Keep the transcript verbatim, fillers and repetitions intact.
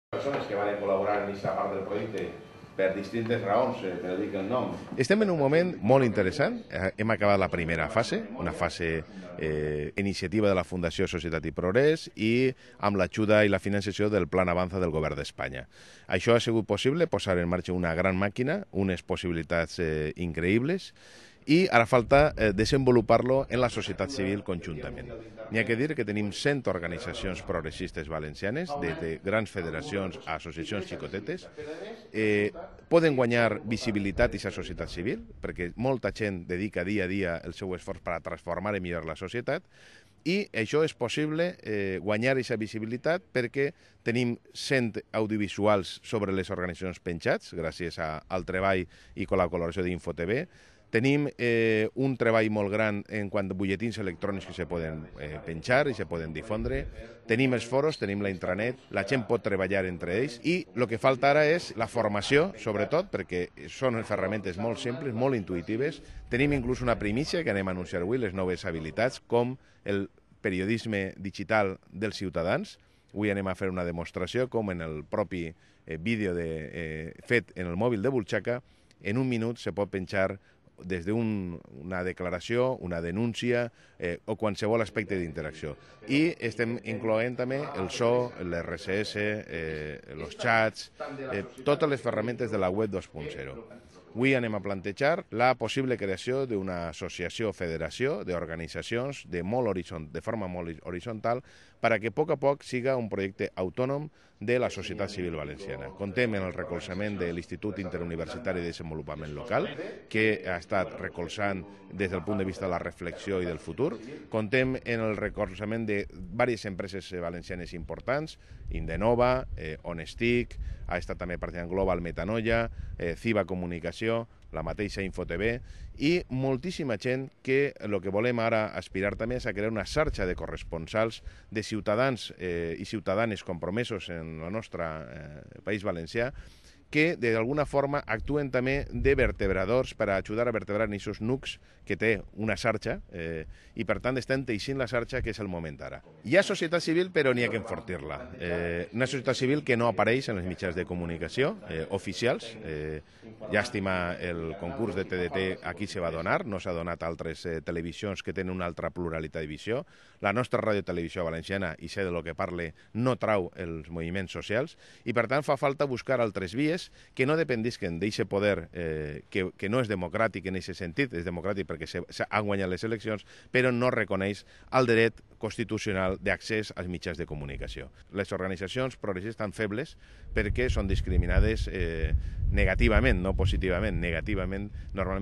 persones que van col·laborar en aquesta part del projecte per distintes raons, eh, però dic el nom. Estem en un moment molt interessant. Hem acabat la primera fase, una fase eh, iniciativa de la Fundació Societat i Progrés i amb l'ajuda i la financiació del Plan Avanza del Govern d'Espanya. Això ha sigut possible posar en marxa una gran màquina, unes possibilitats eh, increïbles, i ara falta eh, desenvolupar-lo en la societat civil conjuntament. N'hi ha que dir que tenim cent organitzacions progressistes valencianes, des de grans federacions a associacions xicotetes. Eh, poden guanyar visibilitat i la societat civil, perquè molta gent dedica dia a dia el seu esforç per a transformar i millorar la societat, i això és possible eh, guanyar aquesta visibilitat perquè tenim cent audiovisuals sobre les organitzacions penjats, gràcies a, al treball i a la col·laboració d'InfoTV. Tenim eh, un treball molt gran en quant a butlletins electrònics que se poden eh, penjar i se poden difondre. Tenim els foros, tenim la intranet, la gent pot treballar entre ells i el que falta ara és la formació, sobretot, perquè són ferramentes molt simples, molt intuïtives. Tenim inclús una primícia que anem a anunciar avui, les noves habilitats, com el periodisme digital dels ciutadans. Avui anem a fer una demostració com en el propi eh, vídeo de, eh, fet en el mòbil de butxaca, en un minut se pot penjar des d'una declaració, una denúncia eh, o qualsevol aspecte d'interacció. I estem incloent també el so, l'R S S, eh, els xats, eh, totes les ferramentes de la web dos punt zero. Avui anem a plantejar la possible creació d'una associació o federació d'organitzacions de, molt horizont, de forma molt horitzontal perquè a poc a poc siga un projecte autònom de la societat civil valenciana. Contem en el recolzament de l'Institut Interuniversitari de Desenvolupament Local, que ha estat recolzant des del punt de vista de la reflexió i del futur. Contem en el recolzament de diverses empreses valencianes importants, Indenova, eh, Honestic, ha estat també participant Global Metanoia, eh, Ciba Comunicació, la mateixa InfoTV, i moltíssima gent que el que volem ara aspirar també és a crear una xarxa de corresponsals de ciutadans eh, i ciutadanes compromesos en el nostre eh, país valencià, que d'alguna forma actuen també de vertebradors per a ajudar a vertebrar aquests nucs que té una xarxa eh, i per tant estem teixint la xarxa, que és el moment ara. Hi ha societat civil però n'hi ha que enfortir-la. Eh, una societat civil que no apareix en els mitjans de comunicació eh, oficials. Eh, llàstima el concurs de T D T aquí se va donar, no s'ha donat a altres eh, televisions que tenen una altra pluralitat de visió. La nostra radiotelevisió valenciana, i sé de lo que parle, no trau els moviments socials i per tant fa falta buscar altres vies que no dependisquen d'aquest poder eh, que, que no és democràtic en aquest sentit, és democràtic perquè s'han guanyat les eleccions, però no reconeix el dret constitucional d'accés als mitjans de comunicació. Les organitzacions progressistes estan febles perquè són discriminades eh, negativament, no positivament, negativament normalment.